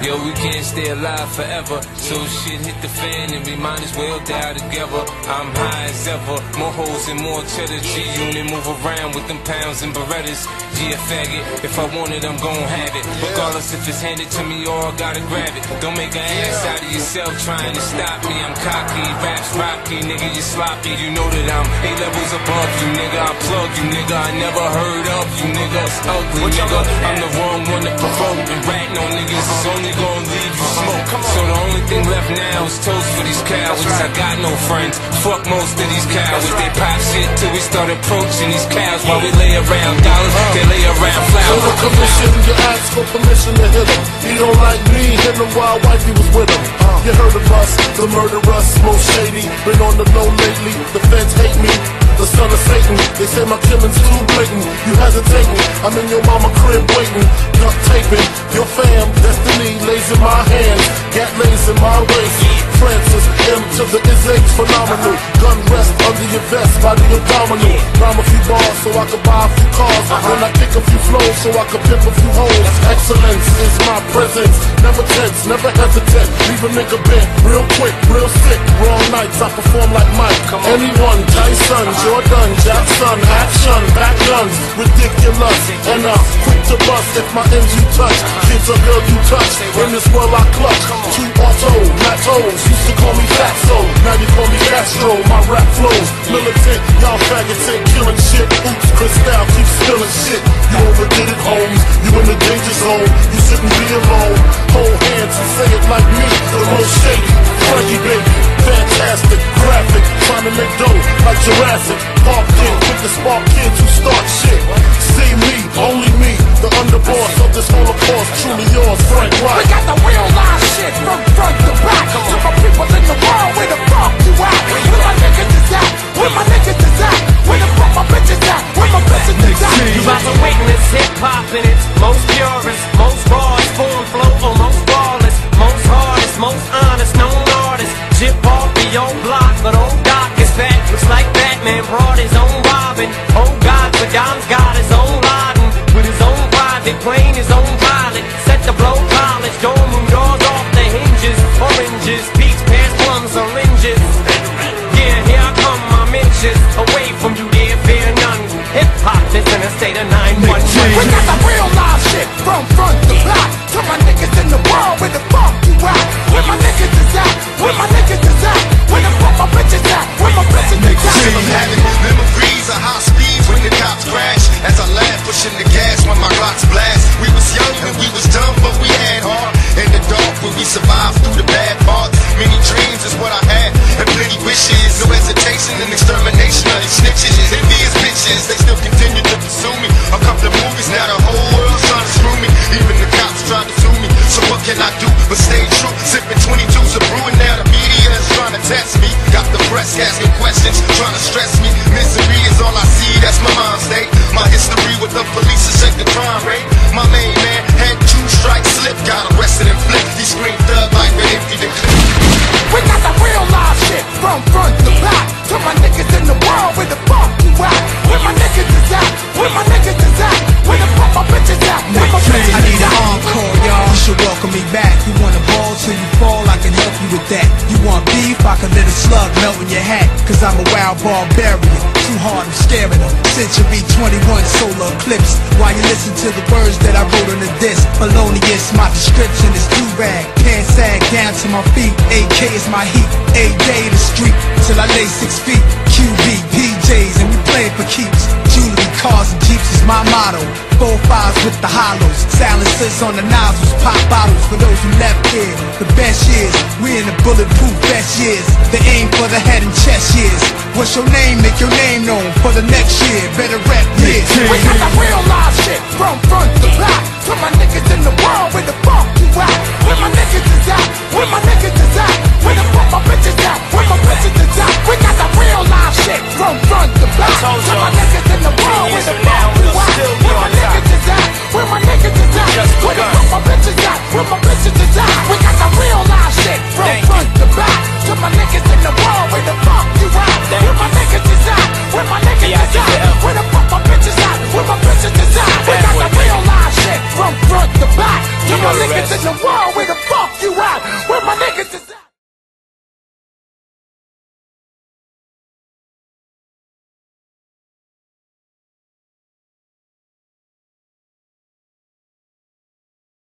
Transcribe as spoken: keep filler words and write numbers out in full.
Yo, we can't stay alive forever, so shit hit the fan and we might as well die together. I'm high as ever, more hoes and more cheddar. G-Unit move around with them pounds and Berettas. G a faggot, if I want it, I'm gon' have it. Regardless if it's handed to me or I gotta grab it. Don't make an ass out of yourself trying to stop me. I'm cocky, raps rocky, nigga, you sloppy. You know that I'm eight levels above you, nigga. I plug you, nigga. I never heard of you, nigga. It's ugly, nigga. I'm the wrong one to provoke and ratting on niggas. It's only gonna leave you smoke. So the only thing left now is toast for these cowards. I got no friends, fuck most of these cowards. They pop shit till we start approaching these cows. While we lay around dollars, they lay around flowers. So the commission, you ask for permission to hit him. He don't like me, hit him while wifey was with him. You heard of us, the murderers, most shady. Been on the low lately, the feds hate me. The son of Satan, they say my killing's too blatant. You hesitating, I'm in your mama crib waiting. Duct taping, your fam, destiny lays in my hands. Gat lays in my waist. Francis, M to the is H, phenomenal. Gun rest under your vest, body abdominal. Rhyme a few bars so I can buy a few cars. Then I kick a few flows so I can pimp a few hoes. Excellence is my presence, never tense, never hesitant. Leave a nigga bent, real quick, real sick. Wrong nights, I perform like Mike. Anyone, Tyson, Jordan, Jackson, action, back guns, ridiculous. And I'm quick to bust if my ends you touch. Kids or girl you touch, in this world I clutch. Two auto, matos, used to call me Fatso. Now you call me Castro, my rap flows militant, y'all faggots ain't killing shit. Oops, Cristal keep spilling shit. You overdid it, Holmes, you in the danger zone. You shouldn't be alone. Hold hands and say it like me, the most shady. Frankie baby, fantastic, graphic, trying to make dough like Jurassic Park kid, with the spark kids who start shit. See me, only me, the underboss of this holocaust, truly yours, Frank White. We got the real live shit from front to back. To my people in the world, where the fuck you at? Where my niggas is at? Where my niggas is at? Where the fuck my bitches at? Where my bitches is at? You about to witness hip-hop in its most purest, most rawest form, flow, or most flawless, most hardest, most honest, known artist. Jip off the old block, but old Doc is back. Looks like Batman brought his own Robin. Oh God, but Dom's got his own Laden. With his own private plane, his own pilot. Set to blow college, dome room doors off the hinges. Oranges, peach, pears, plums, oranges. Yeah, here I come, my inches away from you, there fear none. Hip-hop is in a state of nine one one. We got the real live shit from front to back. To my niggas in the world, where the fuck you at? Where my niggas is at? Where my niggas is at? Where the fuck my bitches at? Where my bitches is at? Still having memories of high speed when the cops crash. As I laugh, pushing the gas when my rocks blast. We was young and we was dumb, but we had heart. In the dark, where we survived through the bad parts. Many dreams is what I had, and plenty wishes. No hesitation and extermination of these snitches. Envious bitches, they still continue to pursue me. A couple of movies, now the whole world's trying to screw me. Even the cops trying to sue me. So what can I do but stay true? Sipping twenty-twos of brewing, now the media is trying to test me. Got the press asking questions, trying to stress me. Misery is all I see, that's my mind state. My history with the police to shake the crime rate. My main man had two strikes slip, got arrested and flipped. He screamed thug like an empty the clip. We got the real live shit from front to back. To my niggas in the world, where the fuck you at? Where my niggas is at? Where my niggas is at? Where the fuck my bitches at? Where my bitches is at? I need an encore, y'all. You should welcome me back. You want a ball till you fall, I can help you with that. You want beef, I can let a slug melt in your hat. Cause I'm a wild barbarian. Too hard, I'm scaring them. Century twenty-one solar eclipse. While you listen to the words that I wrote on the disc. Polonius, my description is do-rag. Pants sag down to my feet. A K is my heat. A day the street till I lay six feet. Q B, P Js, and we play for keeps. Jewelry, cars, and jeeps is my motto. Four fives with the hollows. Silencers on the nozzles. Pop bottles for those who left here. The best years, we in the bulletproof vest years. The aim for the head and chest years. What's your name? Make your name known for the next year. Better rap this. We got the real live shit from front to back. To my niggas in the world, where the fuck you